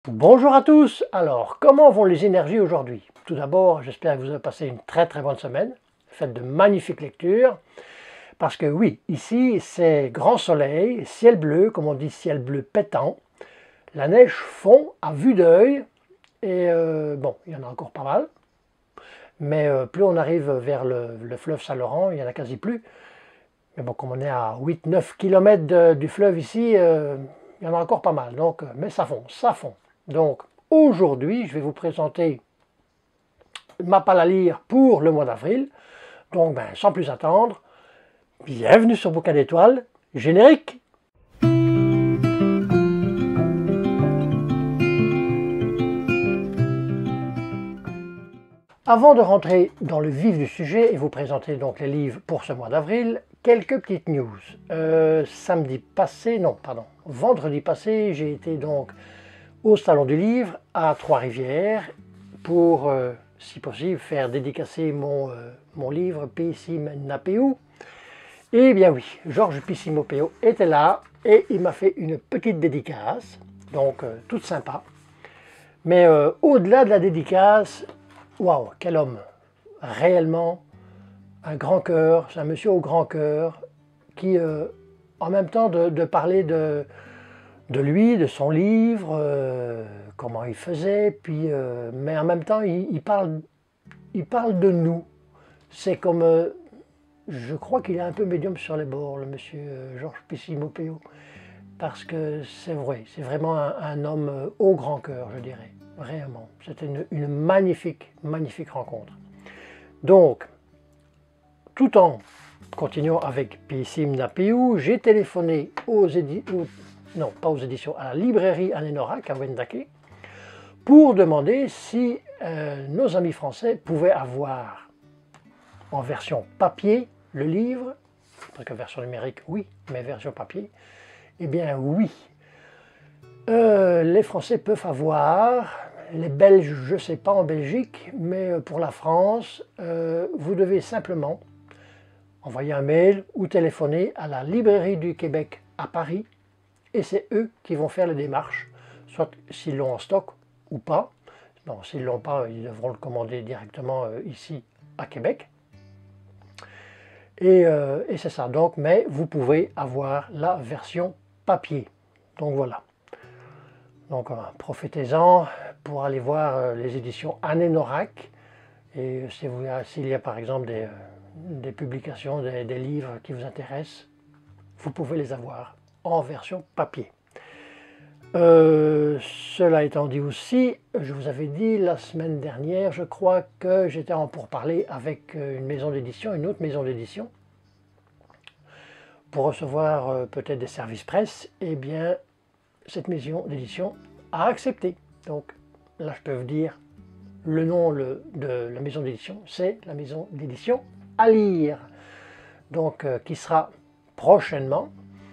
Bonjour à tous. Alors, comment vont les énergies aujourd'hui? Tout d'abord, j'espère que vous avez passé une très bonne semaine. Faites de magnifiques lectures. Parce que oui, ici, c'est grand soleil, ciel bleu, comme on dit, ciel bleu pétant. La neige fond à vue d'œil. Et bon, il y en a encore pas mal. Mais plus on arrive vers le fleuve Saint-Laurent, il n'y en a quasi plus. Mais bon, comme on est à 8-9 km du fleuve ici, il y en a encore pas mal. Donc, mais ça fond, ça fond. Donc, aujourd'hui, je vais vous présenter ma palle à lire pour le mois d'avril. Donc, sans plus attendre, bienvenue sur Bouquin d'étoiles, générique. Avant de rentrer dans le vif du sujet et vous présenter donc les livres pour ce mois d'avril, quelques petites news. Vendredi passé, j'ai été donc au Salon du Livre à Trois-Rivières pour, si possible, faire dédicacer mon livre Pissim Napeu. Eh bien oui, Georges Pissimopéo était là et il m'a fait une petite dédicace, donc toute sympa. Mais au-delà de la dédicace, waouh, quel homme! Réellement, un grand cœur, c'est un monsieur au grand cœur qui, en même temps de parler de lui, de son livre, comment il faisait, puis, mais en même temps, il parle de nous. C'est comme, je crois qu'il est un peu médium sur les bords, le monsieur Georges Pissimopéo, parce que c'est vrai, c'est vraiment un homme au grand cœur, je dirais, vraiment. C'était une magnifique rencontre. Donc, tout en continuant avec Pissim Napeu, j'ai téléphoné à la librairie Anénorac à Wendake pour demander si nos amis français pouvaient avoir en version papier le livre, parce que version numérique oui, mais version papier, eh bien oui. Les Français peuvent avoir, les Belges je ne sais pas en Belgique, mais pour la France, vous devez simplement envoyer un mail ou téléphoner à la librairie du Québec à Paris, et c'est eux qui vont faire les démarches, soit s'ils l'ont en stock ou pas. Non, s'ils ne l'ont pas, ils devront le commander directement ici à Québec. Et c'est ça, donc, mais vous pouvez avoir la version papier. Donc voilà. Donc profitez-en pour aller voir les éditions Anénorac. Et s'il y a par exemple des publications, des livres qui vous intéressent, vous pouvez les avoir en version papier. Cela étant dit aussi, je vous avais dit la semaine dernière, je crois que j'étais en pourparlers avec une maison d'édition, une autre maison d'édition, pour recevoir peut-être des services presse. Eh bien, cette maison d'édition a accepté. Donc là, je peux vous dire le nom de la maison d'édition, c'est la maison d'édition à lire. Donc, qui sera prochainement,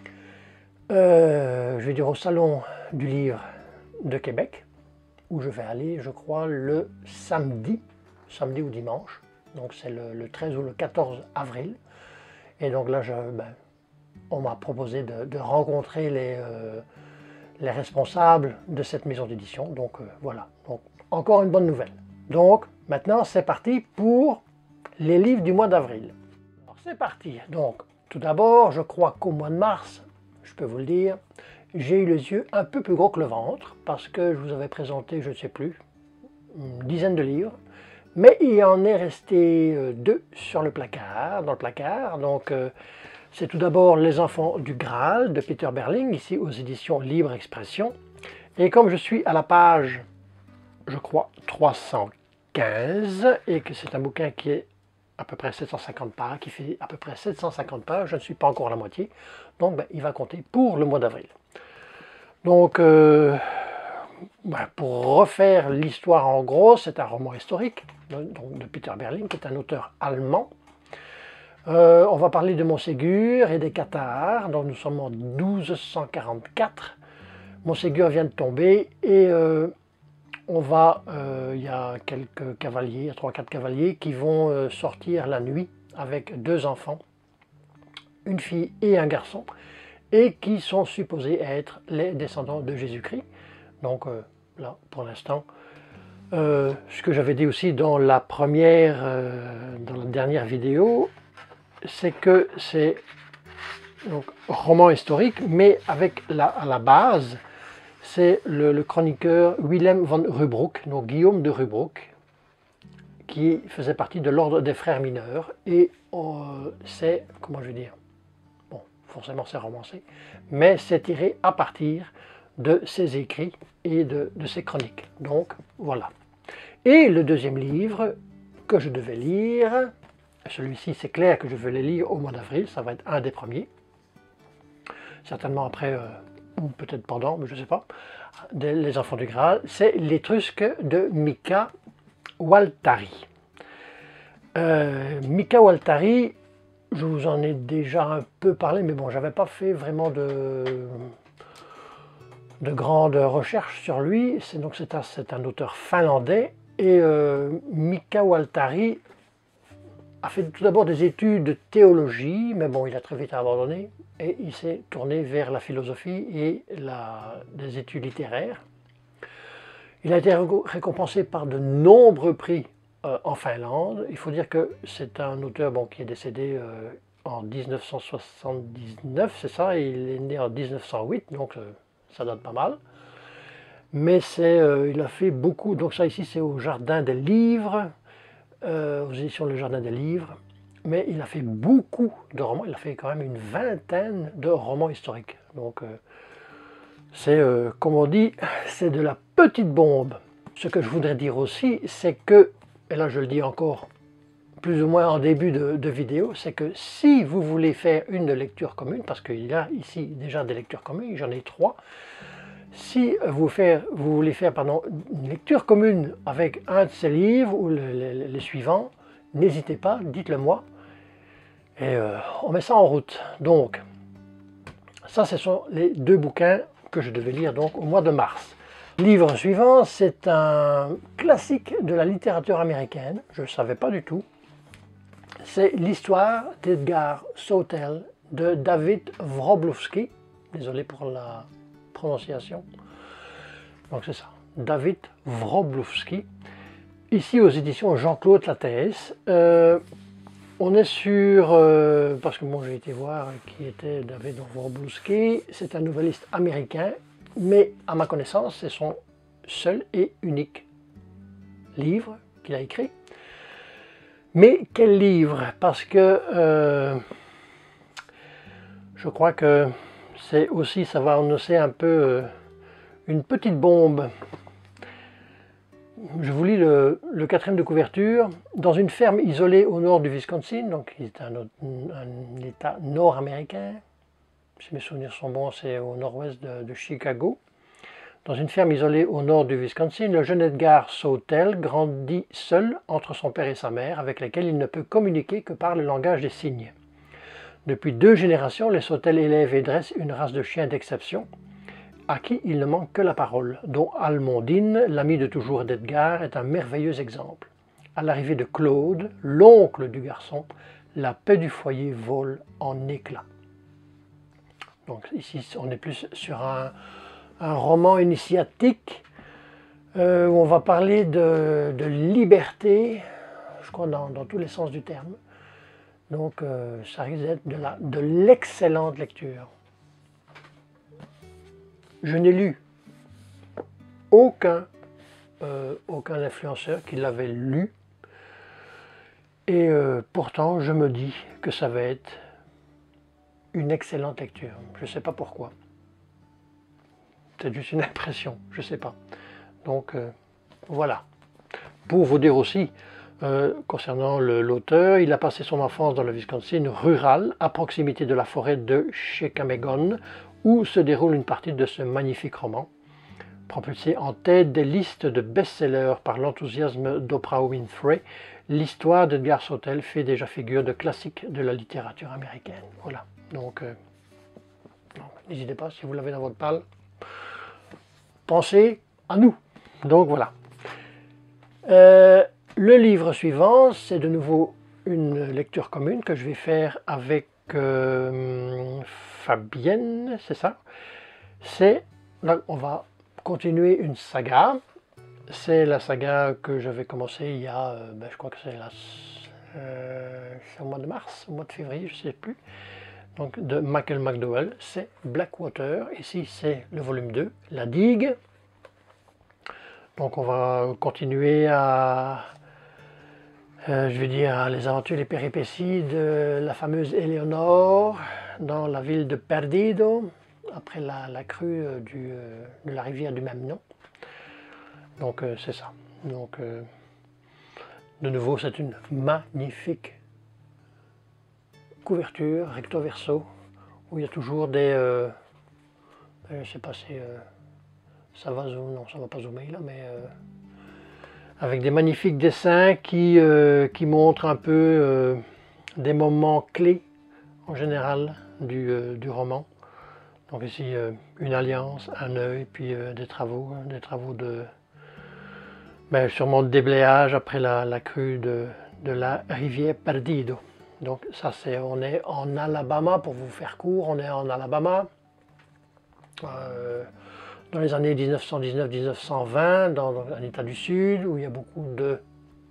je vais dire au Salon du Livre de Québec, où je vais aller, je crois, le samedi ou dimanche. Donc c'est le 13 ou le 14 avril. Et donc là, on m'a proposé de rencontrer les responsables de cette maison d'édition. Donc voilà, donc, encore une bonne nouvelle. Donc maintenant, c'est parti pour les livres du mois d'avril. Alors c'est parti. Donc tout d'abord, je crois qu'au mois de mars, je peux vous le dire, j'ai eu les yeux un peu plus gros que le ventre, parce que je vous avais présenté, je ne sais plus, une dizaine de livres, mais il en est resté deux sur le placard, dans le placard. Donc c'est tout d'abord Les Enfants du Graal de Peter Berling, ici aux éditions Libre Expression. Et comme je suis à la page, je crois, 315, et que c'est un bouquin qui est à peu près 750 pages, qui fait à peu près 750 pages, je ne suis pas encore à la moitié, donc il va compter pour le mois d'avril. Donc, pour refaire l'histoire en gros, c'est un roman historique donc de Peter Berling, qui est un auteur allemand. On va parler de Montségur et des cathares, donc nous sommes en 1244. Montségur vient de tomber et il y a quelques cavaliers, il y a 3-4 cavaliers qui vont sortir la nuit avec deux enfants, une fille et un garçon, et qui sont supposés être les descendants de Jésus-Christ. Donc là, pour l'instant. Ce que j'avais dit aussi dans la dernière vidéo, c'est que c'est donc roman historique, mais avec à la base, c'est le chroniqueur Willem van Rubruck, donc Guillaume de Rubruck, qui faisait partie de l'ordre des frères mineurs, et c'est, comment je vais dire, bon, forcément c'est romancé, mais c'est tiré à partir de ses écrits et de ses chroniques. Donc voilà. Et le deuxième livre que je devais lire, celui-ci c'est clair que je vais le lire au mois d'avril, ça va être un des premiers, certainement après, ou peut-être pendant, mais je ne sais pas, Les Enfants du Graal, c'est L'Étrusque de Mika Waltari. Mika Waltari, je vous en ai déjà un peu parlé, mais bon, j'avais pas fait vraiment de grandes recherches sur lui. C'est un auteur finlandais, et Mika Waltari a fait tout d'abord des études de théologie, mais bon, il a très vite abandonné, et il s'est tourné vers la philosophie et les études littéraires. Il a été récompensé par de nombreux prix en Finlande. Il faut dire que c'est un auteur qui est décédé en 1979, c'est ça, et il est né en 1908, donc ça date pas mal. Mais il a fait beaucoup, donc ça ici c'est au Jardin des Livres, aux éditions Le Jardin des Livres, mais il a fait beaucoup de romans, il a fait quand même une vingtaine de romans historiques. Donc c'est, comme on dit, c'est de la petite bombe. Ce que je voudrais dire aussi, c'est que, et là je le dis encore plus ou moins en début de vidéo, c'est que si vous voulez faire une lecture commune, parce qu'il y a ici déjà des lectures communes, j'en ai 3, si vous voulez faire une lecture commune avec un de ces livres ou les suivants, n'hésitez pas, dites-le moi, et on met ça en route. Donc, ça ce sont les 2 bouquins que je devais lire donc au mois de mars. Livre suivant, c'est un classique de la littérature américaine, je ne savais pas du tout. C'est l'histoire d'Edgar Sautel de David Wroblewski. Désolé pour la prononciation. Donc c'est ça, David Wroblewski. Ici aux éditions Jean-Claude Lattès. On est sur, parce que moi j'ai été voir qui était David Wroblewski, c'est un nouvelliste américain, mais à ma connaissance c'est son seul et unique livre qu'il a écrit. Mais quel livre? Parce que je crois que c'est aussi, ça va annoncer un peu une petite bombe. Je vous lis le 4e de couverture. Dans une ferme isolée au nord du Wisconsin, donc qui est un état nord-américain, si mes souvenirs sont bons, c'est au nord-ouest de Chicago. Dans une ferme isolée au nord du Wisconsin, le jeune Edgar Sautel grandit seul entre son père et sa mère, avec lesquels il ne peut communiquer que par le langage des signes. Depuis 2 générations, les Sautel élèvent et dressent une race de chiens d'exception, à qui il ne manque que la parole, dont Almondine, l'ami de toujours d'Edgar, est un merveilleux exemple. À l'arrivée de Claude, l'oncle du garçon, la paix du foyer vole en éclats. Donc ici, on est plus sur un roman initiatique où on va parler de liberté, je crois dans tous les sens du terme. Donc ça risque d'être de l'excellente lecture. Je n'ai lu aucun influenceur qui l'avait lu, et pourtant je me dis que ça va être une excellente lecture. Je ne sais pas pourquoi. C'est juste une impression, je ne sais pas. Donc voilà. Pour vous dire aussi, concernant l'auteur, il a passé son enfance dans le Wisconsin rural, à proximité de la forêt de Chequamegon, où se déroule une partie de ce magnifique roman, propulsé en tête des listes de best-sellers par l'enthousiasme d'Oprah Winfrey. L'histoire d'Edgar Sautel fait déjà figure de classique de la littérature américaine. Voilà, donc n'hésitez pas, si vous l'avez dans votre palle, pensez à nous. Donc voilà. Le livre suivant, c'est de nouveau une lecture commune que je vais faire avec Fabienne, c'est ça. Là, on va continuer une saga. C'est la saga que j'avais commencé il y a, je crois que c'est au mois de mars, au mois de février, je ne sais plus. Donc de Michael McDowell, c'est Blackwater. Ici c'est le volume 2, La Digue. Donc on va continuer à, je vais dire, les aventures, les péripéties de la fameuse Éléonore dans la ville de Perdido, après la crue de la rivière du même nom. Donc c'est ça. Donc de nouveau, c'est une magnifique couverture recto verso où il y a toujours des, je ne sais pas si ça va zoomer, non, ça va pas zoomer là, mais avec des magnifiques dessins qui montrent un peu des moments clés en général du roman. Donc ici une alliance, un œil, puis des travaux de sûrement de déblayage après la crue de la rivière Perdido. Donc ça on est en Alabama, pour vous faire court, on est en Alabama dans les années 1919-1920, dans un état du sud où il y a beaucoup de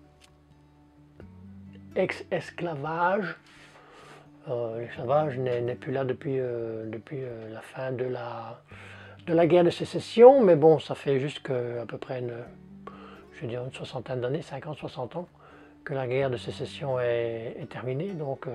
ex-esclavage. L'esclavage n'est plus là depuis la fin de la guerre de sécession, mais bon, ça fait juste à peu près une soixantaine d'années, 50-60 ans, que la guerre de sécession est terminée.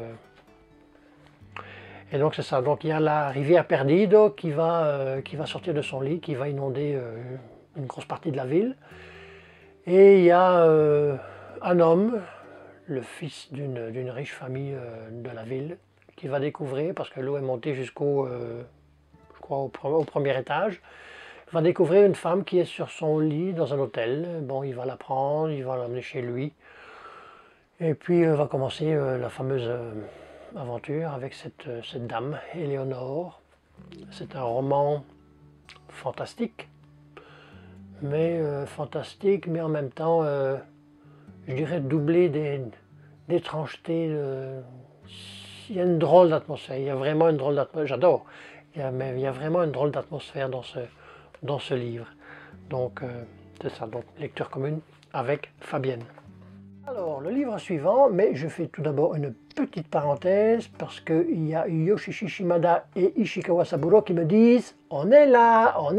Et donc c'est ça. Donc il y a la rivière Perdido qui va sortir de son lit, qui va inonder une grosse partie de la ville. Et il y a un homme, le fils d'une riche famille de la ville, qui va découvrir, parce que l'eau est montée jusqu'au je crois au premier étage, il va découvrir une femme qui est sur son lit dans un hôtel. Bon, il va la prendre, il va l'emmener chez lui. Et puis va commencer la fameuse aventure avec cette dame, Éléonore. C'est un roman fantastique, mais en même temps, je dirais doublé d'étrangeté. Il y a une drôle d'atmosphère, il y a vraiment une drôle d'atmosphère, j'adore, il y a vraiment une drôle d'atmosphère dans ce livre. Donc c'est ça, donc lecture commune avec Fabienne. Alors le livre suivant, mais je fais tout d'abord une petite parenthèse parce qu'il y a Yoshishi Shimada et Ishikawa Saburo qui me disent « On est là !»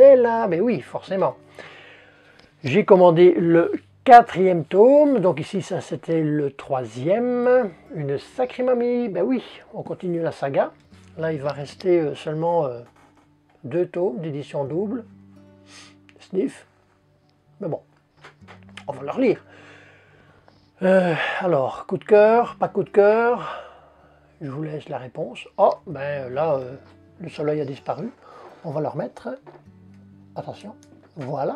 Mais oui, forcément. J'ai commandé le 4e tome, donc ici ça c'était le 3e, une sacrée mamie. Ben oui, on continue la saga. Là il va rester seulement 2 tomes d'édition double. Sniff. Mais bon, on va leur lire. Alors, coup de cœur, pas coup de cœur, je vous laisse la réponse. Oh, ben là, le soleil a disparu. On va le remettre. Attention, voilà.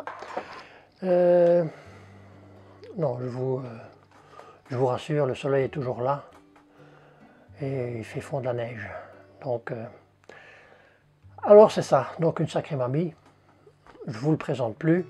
Non, je vous rassure, le soleil est toujours là. Et il fait fondre la neige. Donc, alors c'est ça, donc une sacrée mamie. Je ne vous le présente plus.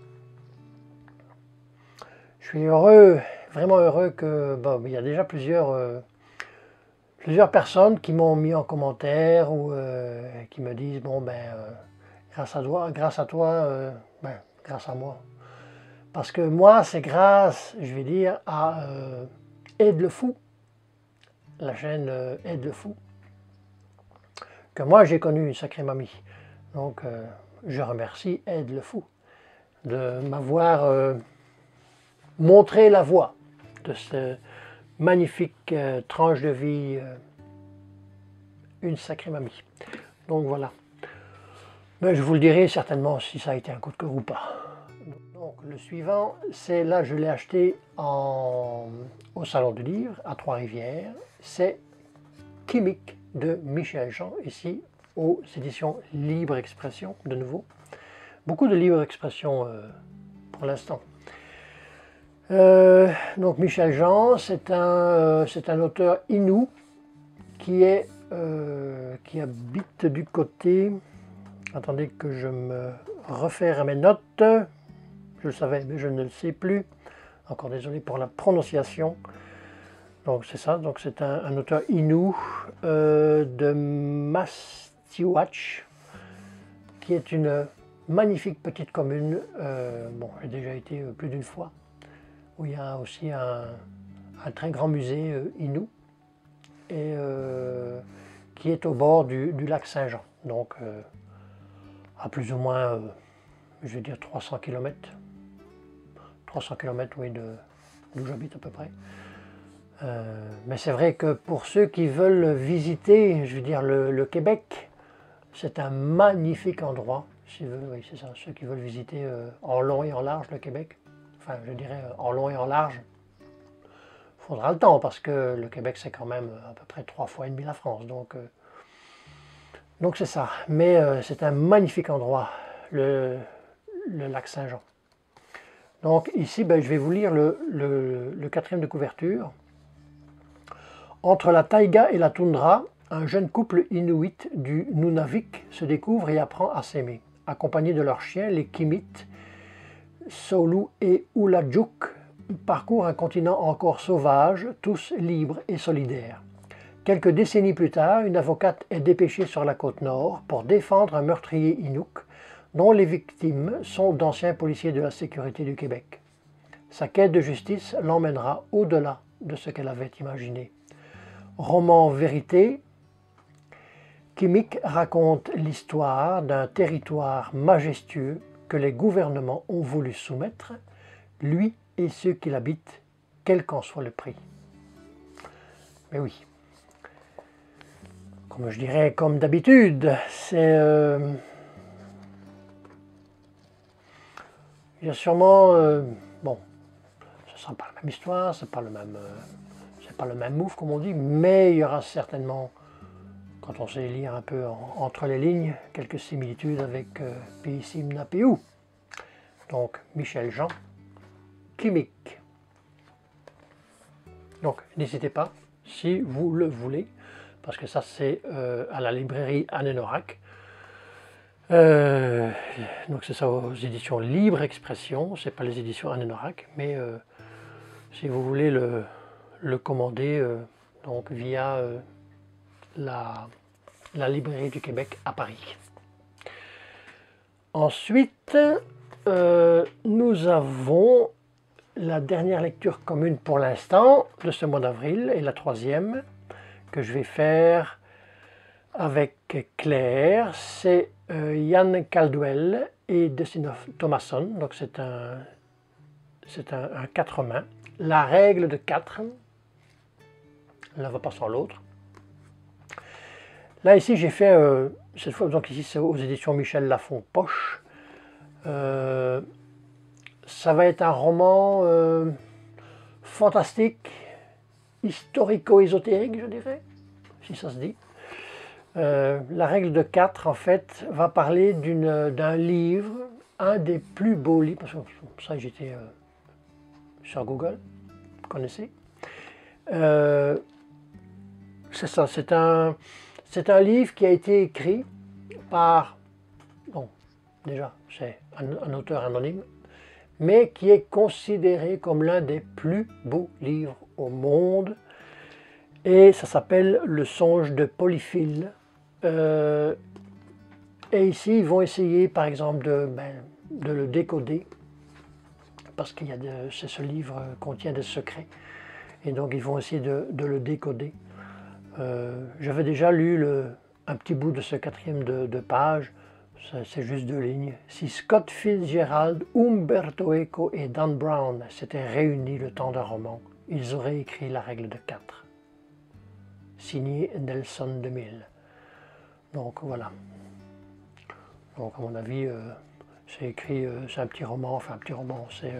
Je suis heureux, vraiment heureux que, bon, il y a déjà plusieurs personnes qui m'ont mis en commentaire ou qui me disent, bon ben, grâce à toi, grâce à moi. Parce que moi, c'est grâce, je vais dire, à Aide le Fou, la chaîne Aide le Fou, que moi j'ai connu une sacrée mamie. Donc je remercie Aide le Fou de m'avoir montré la voie de ce magnifique tranche de vie, une sacrée mamie. Donc voilà. Mais je vous le dirai certainement si ça a été un coup de cœur ou pas. Donc le suivant, c'est là je l'ai acheté au Salon du Livre à Trois-Rivières. C'est Chimique de Michel Jean, ici aux éditions Libre Expression, de nouveau. Beaucoup de Libre Expression pour l'instant. Donc Michel Jean, c'est un auteur inou qui habite du côté... Attendez que je me réfère à mes notes. Je le savais, mais je ne le sais plus. Encore désolé pour la prononciation. Donc c'est ça, donc c'est un auteur inou de Mastiwatch, qui est une magnifique petite commune. Bon, j'ai déjà été plus d'une fois, où il y a aussi un très grand musée Innu, et qui est au bord du lac Saint-Jean. Donc, à plus ou moins, je vais dire 300 km. 300 km, oui, d'où j'habite à peu près. Mais c'est vrai que pour ceux qui veulent visiter, je veux dire, le Québec, c'est un magnifique endroit. Si oui, c'est ça, ceux qui veulent visiter en long et en large le Québec. Enfin, je dirais en long et en large. Il faudra le temps parce que le Québec, c'est quand même à peu près 3 fois et demi la France. Donc c'est ça. Mais c'est un magnifique endroit, le lac Saint-Jean. Donc ici, ben, je vais vous lire le quatrième de couverture. Entre la taïga et la toundra, un jeune couple inuit du Nunavik se découvre et apprend à s'aimer. Accompagnés de leurs chiens, les Kimit, Solu et Ulajuk parcourent un continent encore sauvage, tous libres et solidaires. Quelques décennies plus tard, une avocate est dépêchée sur la côte nord pour défendre un meurtrier Inuk, dont les victimes sont d'anciens policiers de la sécurité du Québec. Sa quête de justice l'emmènera au-delà de ce qu'elle avait imaginé. Roman vérité, Kimik raconte l'histoire d'un territoire majestueux que les gouvernements ont voulu soumettre, lui et ceux qui l'habitent, quel qu'en soit le prix. Mais oui, comme je dirais, comme d'habitude, c'est... il y a sûrement... bon, ce ne sera pas la même histoire, c'est pas le même move comme on dit, mais il y aura certainement, quand on sait lire un peu entre les lignes, quelques similitudes avec Piisim Napeu. Donc Michel Jean, Kimik. Donc n'hésitez pas, si vous le voulez, parce que ça c'est à la librairie Anne-Norac. Donc c'est ça aux éditions Libre Expression, c'est pas les éditions Anne-Norac, mais si vous voulez le commander donc via la librairie du Québec à Paris. Ensuite, nous avons la dernière lecture commune pour l'instant de ce mois d'avril et la troisième que je vais faire avec Claire. C'est Yann Caldwell et Dustin Thomason. Donc c'est un 4 mains. La règle de 4. L'un va pas sans l'autre. Là ici j'ai fait, cette fois donc ici c'est aux éditions Michel Lafon Poche. Ça va être un roman fantastique, historico-ésotérique je dirais, si ça se dit. La règle de 4 en fait va parler d'un livre, un des plus beaux livres, parce que ça j'étais sur Google, vous connaissez. C'est ça, c'est un livre qui a été écrit par, bon, déjà, c'est un auteur anonyme, mais qui est considéré comme l'un des plus beaux livres au monde. Et ça s'appelle Le songe de Polyphile. Et ici, ils vont essayer, par exemple, de le décoder, parce que ce livre contient des secrets. Et donc, ils vont essayer de le décoder. J'avais déjà lu un petit bout de ce quatrième de page, c'est juste 2 lignes. Si Scott Fitzgerald, Umberto Eco et Dan Brown s'étaient réunis le temps d'un roman, ils auraient écrit la règle de 4. Signé Nelson DeMille. Donc voilà. Donc à mon avis, c'est écrit, c'est un petit roman, enfin un petit roman, c'est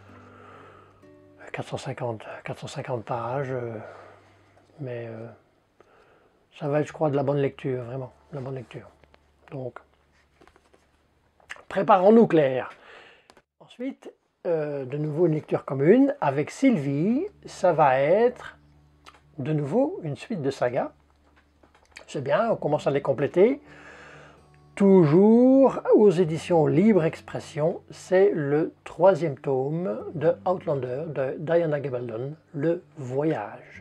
450 pages, mais ça va être, je crois, de la bonne lecture, vraiment, de la bonne lecture. Donc, préparons-nous, Claire. Ensuite, de nouveau une lecture commune avec Sylvie, ça va être de nouveau une suite de sagas. C'est bien, on commence à les compléter. Toujours aux éditions Libre Expression, c'est le 3e tome de Outlander de Diana Gabaldon, Le Voyage.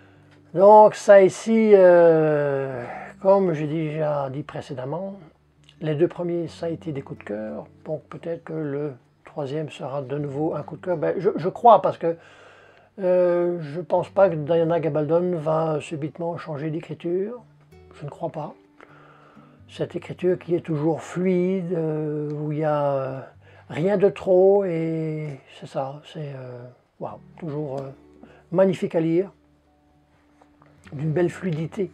Donc ça ici, comme j'ai déjà dit précédemment, Les 2 premiers, ça a été des coups de cœur. Donc peut-être que le 3e sera de nouveau un coup de cœur. Ben, je crois, parce que je ne pense pas que Diana Gabaldon va subitement changer d'écriture. Je ne crois pas. Cette écriture qui est toujours fluide, où il n'y a rien de trop, et c'est ça, c'est waouh, toujours magnifique à lire, d'une belle fluidité.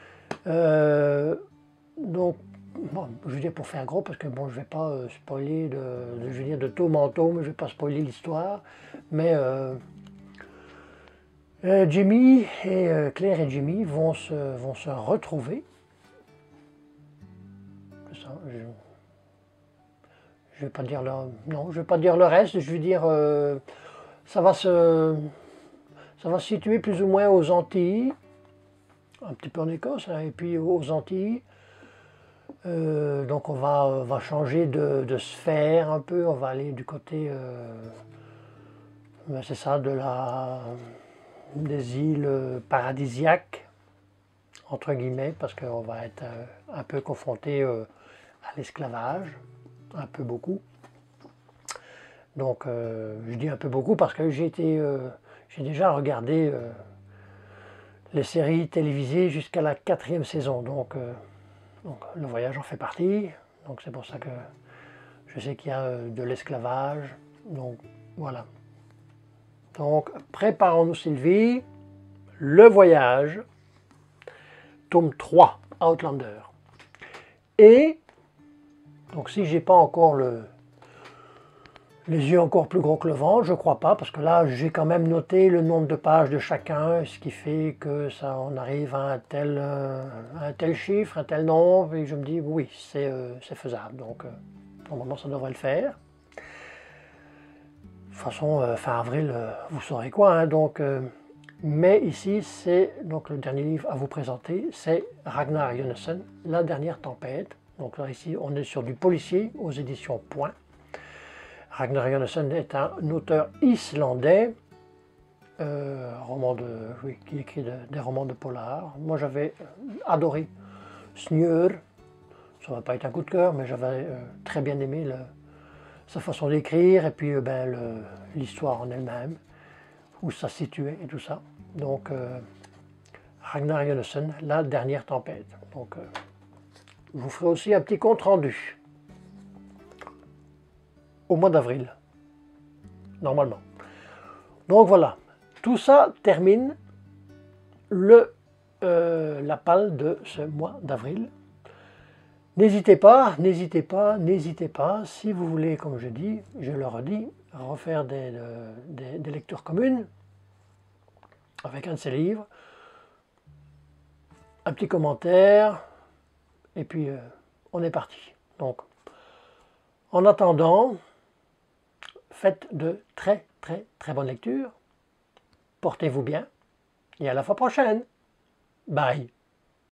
Donc, bon, je veux dire, pour faire gros, parce que bon, je ne vais pas spoiler je veux dire, de tome en tome, je ne vais pas spoiler l'histoire, mais Jimmy et Claire et Jimmy vont se retrouver. C'est ça, je vais pas dire non, je vais pas dire le reste, je veux dire, ça va se situer plus ou moins aux Antilles, un petit peu en Écosse, hein, et puis aux Antilles. Donc on va changer de sphère un peu, on va aller du côté, c'est ça, des îles paradisiaques, entre guillemets, parce qu'on va être un peu confronté à l'esclavage, un peu beaucoup. Donc je dis un peu beaucoup parce que j'ai déjà regardé les séries télévisées jusqu'à la 4e saison, donc le voyage en fait partie, donc c'est pour ça que je sais qu'il y a de l'esclavage, donc voilà. Donc préparons-nous Sylvie, le voyage, tome 3, Outlander. Et donc si j'ai pas encore les yeux encore plus gros que le ventre, je crois pas, parce que là j'ai quand même noté le nombre de pages de chacun, ce qui fait que ça, on arrive à un tel chiffre, un tel nombre, et je me dis oui, c'est faisable, donc normalement ça devrait le faire. De toute façon, fin avril, vous saurez quoi, hein, donc, mais ici c'est donc le dernier livre à vous présenter, c'est Ragnar Jonasson, La dernière tempête. Donc là ici on est sur du policier aux éditions Point. Ragnar Jonasson est un auteur islandais, qui écrit des romans de polar. Moi j'avais adoré Snjör, ça va pas être un coup de cœur, mais j'avais très bien aimé sa façon d'écrire, et puis l'histoire en elle-même, où ça se situait et tout ça. Donc Ragnar Jonasson, La dernière tempête. Donc je vous ferai aussi un petit compte rendu au mois d'avril, normalement. Donc voilà, tout ça termine la palle de ce mois d'avril. N'hésitez pas, n'hésitez pas, n'hésitez pas, si vous voulez, comme je dis, je le redis, refaire des lectures communes avec un de ces livres, un petit commentaire, et puis on est parti. Donc, en attendant, faites de très très très bonnes lectures, portez-vous bien, et à la fois prochaine. Bye.